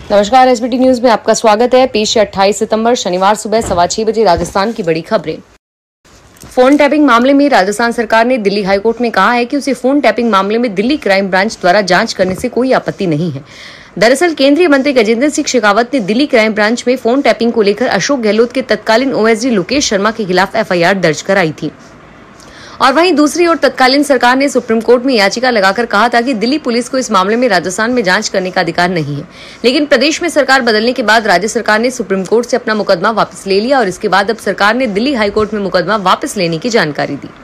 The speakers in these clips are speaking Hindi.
नमस्कार, एसबीटी न्यूज में आपका स्वागत है। पेश है 28 सितंबर शनिवार सुबह 6:15 बजे राजस्थान की बड़ी खबरें। फोन टैपिंग मामले में राजस्थान सरकार ने दिल्ली हाईकोर्ट में कहा है कि उसे फोन टैपिंग मामले में दिल्ली क्राइम ब्रांच द्वारा जांच करने से कोई आपत्ति नहीं है। दरअसल केंद्रीय मंत्री गजेंद्र सिंह शेखावत ने दिल्ली क्राइम ब्रांच में फोन टैपिंग को लेकर अशोक गहलोत के तत्कालीन ओएसडी लोकेश शर्मा के खिलाफ एफआईआर दर्ज कराई थी। और वहीं दूसरी ओर तत्कालीन सरकार ने सुप्रीम कोर्ट में याचिका लगाकर कहा था कि दिल्ली पुलिस को इस मामले में राजस्थान में जांच करने का अधिकार नहीं है। लेकिन प्रदेश में सरकार बदलने के बाद राज्य सरकार ने सुप्रीम कोर्ट से अपना मुकदमा वापस ले लिया और इसके बाद अब सरकार ने दिल्ली हाईकोर्ट में मुकदमा वापस लेने की जानकारी दी।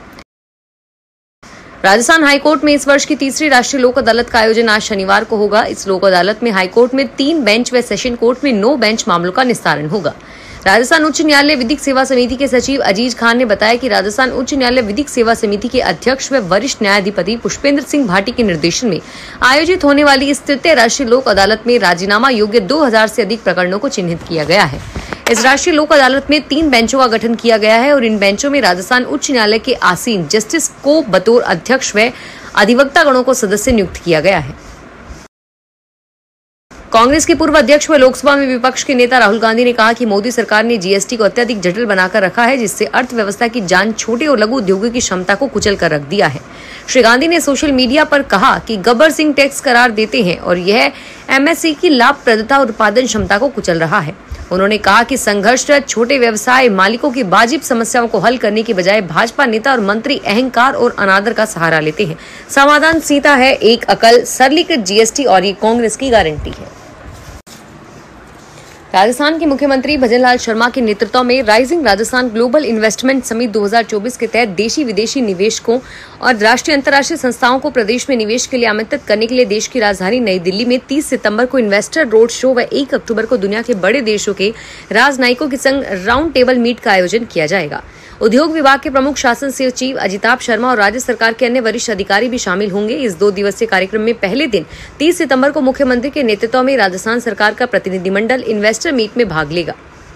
राजस्थान हाईकोर्ट में इस वर्ष की तीसरी राष्ट्रीय लोक अदालत का आयोजन आज शनिवार को होगा। इस लोक अदालत में हाईकोर्ट में 3 बेंच व सेशन कोर्ट में 9 बेंच मामलों का निस्तारण होगा। राजस्थान उच्च न्यायालय विधिक सेवा समिति के सचिव अजीज खान ने बताया कि राजस्थान उच्च न्यायालय विधिक सेवा समिति के अध्यक्ष व वरिष्ठ न्यायाधिपति पुष्पेंद्र सिंह भाटी के निर्देशन में आयोजित होने वाली इस तृतीय राष्ट्रीय लोक अदालत में राजीनामा योग्य 2000 से अधिक प्रकरणों को चिन्हित किया गया है। इस राष्ट्रीय लोक अदालत में 3 बेंचों का गठन किया गया है और इन बेंचों में राजस्थान उच्च न्यायालय के आसीन जस्टिस को बतौर अध्यक्ष व अधिवक्ता गणों को सदस्य नियुक्त किया गया है। कांग्रेस के पूर्व अध्यक्ष व लोकसभा में विपक्ष के नेता राहुल गांधी ने कहा कि मोदी सरकार ने जीएसटी को अत्यधिक जटिल बनाकर रखा है, जिससे अर्थव्यवस्था की जान छोटे और लघु उद्योगों की क्षमता को कुचल कर रख दिया है। श्री गांधी ने सोशल मीडिया पर कहा कि गब्बर सिंह टैक्स करार देते हैं और यह एमएसई की लाभप्रदता और उत्पादन क्षमता को कुचल रहा है। उन्होंने कहा कि संघर्षरत छोटे व्यवसाय मालिकों की वाजिब समस्याओं को हल करने की बजाय भाजपा नेता और मंत्री अहंकार और अनादर का सहारा लेते हैं। समाधान सीधा है, एक अकल, सरलीकृत जीएसटी और ये कांग्रेस की गारंटी है। राजस्थान के मुख्यमंत्री भजनलाल शर्मा के नेतृत्व में rising Rajasthan global investment summit 2024 के तहत देशी विदेशी निवेशकों और राष्ट्रीय अंतर्राष्ट्रीय संस्थाओं को प्रदेश में निवेश के लिए आमंत्रित करने के लिए देश की राजधानी नई दिल्ली में 30 सितंबर को इन्वेस्टर रोड शो व 1 अक्टूबर को दुनिया के बड़े देशों के राजनयिकों के संग राउंड टेबल मीट का आयोजन किया जाएगा। उद्योग विभाग के प्रमुख शासन सचिव अजिताभ शर्मा और राज्य सरकार के अन्य वरिष्ठ अधिकारी भी शामिल होंगे। इस 2 दिवसीय कार्यक्रम में पहले दिन 30 सितंबर को मुख्यमंत्री के नेतृत्व में राजस्थान सरकार का प्रतिनिधिमंडल इन्वेस्टर मीट में भाग लेगा।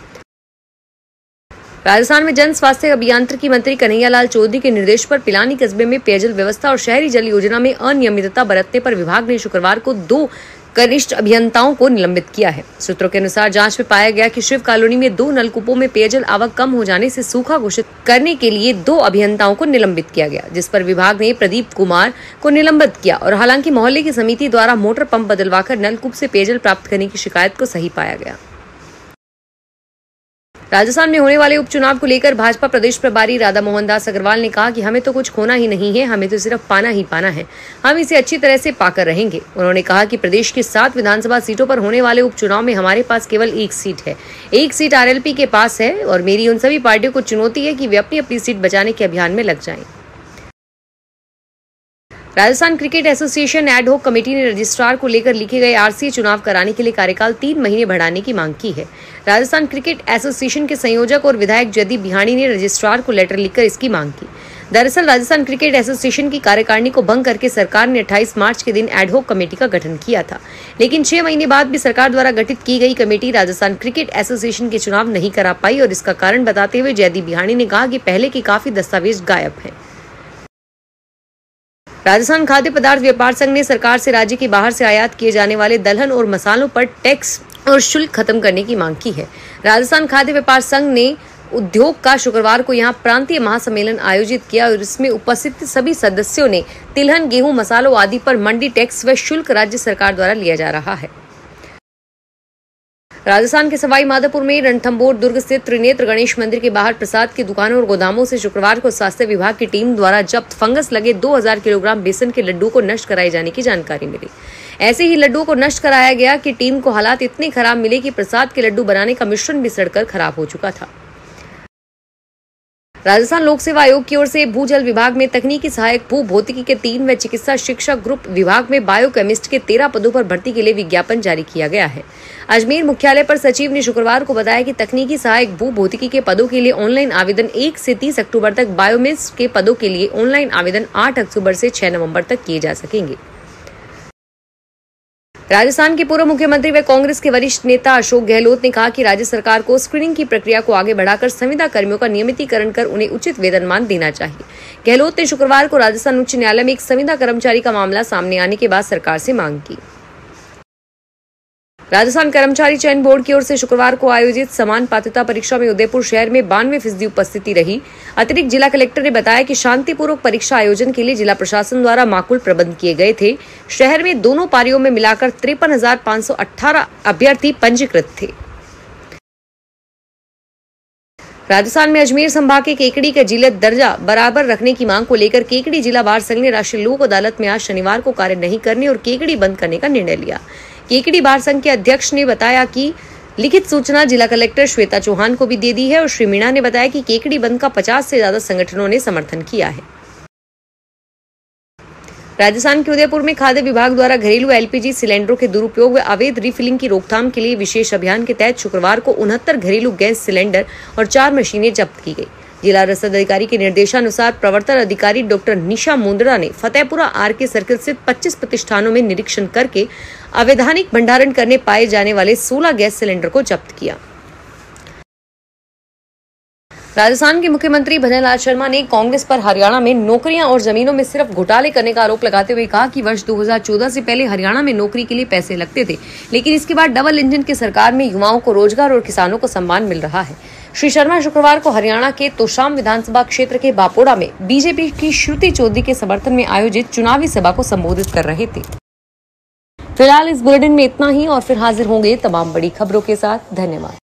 राजस्थान में जन स्वास्थ्य अभियांत्रिकी मंत्री कन्हैयालाल चौधरी के निर्देश पर पिलानी कस्बे में पेयजल व्यवस्था और शहरी जल योजना में अनियमितता बरतने पर विभाग ने शुक्रवार को 2 कनिष्ठ अभियंताओं को निलंबित किया है। सूत्रों के अनुसार जांच में पाया गया कि शिव कॉलोनी में 2 नलकूपों में पेयजल आवक कम हो जाने से सूखा घोषित करने के लिए 2 अभियंताओं को निलंबित किया गया, जिस पर विभाग ने प्रदीप कुमार को निलंबित किया और हालांकि मोहल्ले की समिति द्वारा मोटर पंप बदलवाकर नलकूप से पेयजल प्राप्त करने की शिकायत को सही पाया गया। राजस्थान में होने वाले उपचुनाव को लेकर भाजपा प्रदेश प्रभारी राधा मोहन दास अग्रवाल ने कहा कि हमें तो कुछ खोना ही नहीं है, हमें तो सिर्फ पाना ही पाना है, हम इसे अच्छी तरह से पाकर रहेंगे। उन्होंने कहा कि प्रदेश की 7 विधानसभा सीटों पर होने वाले उपचुनाव में हमारे पास केवल 1 सीट है, 1 सीट आरएलपी के पास है और मेरी उन सभी पार्टियों को चुनौती है कि वे अपनी अपनी सीट बचाने के अभियान में लग जाएं। Rajasthan cricket association ad hoc committee ने रजिस्ट्रार को लेकर लिखे गए आरसीए चुनाव कराने के लिए कार्यकाल 3 महीने बढ़ाने की मांग की है। राजस्थान क्रिकेट एसोसिएशन के संयोजक और विधायक जयदीप बिहाणी ने रजिस्ट्रार को लेटर लिखकर इसकी मांग की। दरअसल राजस्थान क्रिकेट एसोसिएशन की कार्यकारिणी को भंग करके सरकार ने 28 मार्च के दिन एड हॉक कमेटी का गठन किया था, लेकिन 6 महीने बाद भी सरकार द्वारा गठित की गई कमेटी राजस्थान क्रिकेट एसोसिएशन के चुनाव नहीं करा पाई और इसका कारण बताते हुए जयदीप बिहाणी ने कहा कि पहले के काफी दस्तावेज गायब हैं। राजस्थान खाद्य पदार्थ व्यापार संघ ने सरकार से राज्य के बाहर से आयात किए जाने वाले दलहन और मसालों पर टैक्स और शुल्क खत्म करने की मांग की है। राजस्थान खाद्य व्यापार संघ ने उद्योग का शुक्रवार को यहां प्रांतीय महासम्मेलन आयोजित किया और इसमें उपस्थित सभी सदस्यों ने तिलहन, गेहूं, मसालों आदि पर मंडी टैक्स व शुल्क राज्य सरकार द्वारा लिया जा रहा है। राजस्थान के सवाई माधोपुर में रणथंभौर दुर्ग स्थित त्रिनेत्र गणेश मंदिर के बाहर प्रसाद की दुकानों और गोदामों से शुक्रवार को स्वास्थ्य विभाग की टीम द्वारा जब्त फंगस लगे 2000 किलोग्राम बेसन के लड्डू को नष्ट कराए जाने की जानकारी मिली। ऐसे ही लड्डुओं को नष्ट कराया गया कि टीम को हालात इतने खराब मिले कि प्रसाद के लड्डू बनाने का मिश्रण भी सड़कर खराब हो चुका था। राजस्थान लोक सेवा आयोग की ओर से भूजल विभाग में तकनीकी सहायक भू भौतिकी के 3 व चिकित्सा शिक्षक ग्रुप विभाग में बायोकेमिस्ट के 13 पदों पर भर्ती के लिए विज्ञापन जारी किया गया है। अजमेर मुख्यालय पर सचिव ने शुक्रवार को बताया कि तकनीकी सहायक भू भौतिकी के पदों के लिए ऑनलाइन आवेदन 1 से 30 अक्टूबर तक, बायोकेमिस्ट के पदों के लिए ऑनलाइन आवेदन 8 अक्टूबर से 6 नवंबर तक किए जा सकेंगे। राजस्थान के पूर्व मुख्यमंत्री व कांग्रेस के वरिष्ठ नेता अशोक गहलोत ने कहा कि राज्य सरकार को स्क्रीनिंग की प्रक्रिया को आगे बढ़ाकर संविदा कर्मियों का नियमितीकरण कर उन्हें उचित वेतनमान देना चाहिए। गहलोत ने शुक्रवार को राजस्थान उच्च न्यायालय में एक संविदा कर्मचारी का मामला सामने आने के बाद सरकार से मांग की। राजस्थान कर्मचारी चयन बोर्ड की ओर से शुक्रवार को आयोजित समान पात्रता परीक्षा में उदयपुर शहर में 92% उपस्थिति रही। अतिरिक्त जिला कलेक्टर ने बताया कि शांतिपूर्वक परीक्षा आयोजन के लिए जिला प्रशासन द्वारा माकूल प्रबंध किए गए थे। शहर में दोनों पारियों में मिलाकर 53,518 अभ्यर्थी पंजीकृत थे। राजस्थान में अजमेर संभाग के केकड़ी का जिला दर्जा बराबर रखने की मांग को लेकर केकड़ी जिला बार संघ ने राष्ट्रीय लोक अदालत में आज शनिवार को कार्य नहीं करने और केकड़ी बंद करने का निर्णय लिया। केकड़ी बार संघ के अध्यक्ष ने बताया कि लिखित सूचना जिला कलेक्टर श्वेता चौहान को भी दे दी है और श्री मीणा ने बताया कि केकड़ी बंद का 50 से ज्यादा संगठनों ने समर्थन किया है। राजस्थान के उदयपुर में खाद्य विभाग द्वारा घरेलू एलपीजी सिलेंडरों के दुरुपयोग व अवैध रिफिलिंग की रोकथाम के लिए विशेष अभियान के तहत शुक्रवार को 69 घरेलू गैस सिलेंडर और 4 मशीनें जब्त की गई। जिला रसद अधिकारी के निर्देशानुसार प्रवर्तन अधिकारी डॉक्टर निशा मुंद्रा ने फतेहपुरा आरके सर्किल स्थित 25 प्रतिष्ठानों में निरीक्षण करके अवैधानिक भंडारण करने पाए जाने वाले 16 गैस सिलेंडर को जब्त किया। राजस्थान के मुख्यमंत्री भजनलाल शर्मा ने कांग्रेस पर हरियाणा में नौकरियां और जमीनों में सिर्फ घोटाले करने का आरोप लगाते हुए कहा कि वर्ष 2014 से पहले हरियाणा में नौकरी के लिए पैसे लगते थे, लेकिन इसके बाद डबल इंजन की सरकार में युवाओं को रोजगार और किसानों को सम्मान मिल रहा है। श्री शर्मा शुक्रवार को हरियाणा के तोशाम विधानसभा क्षेत्र के बापोड़ा में बीजेपी की श्रुति चौधरी के समर्थन में आयोजित चुनावी सभा को संबोधित कर रहे थे। फिलहाल इस बुलेटिन में इतना ही और फिर हाजिर होंगे तमाम बड़ी खबरों के साथ। धन्यवाद।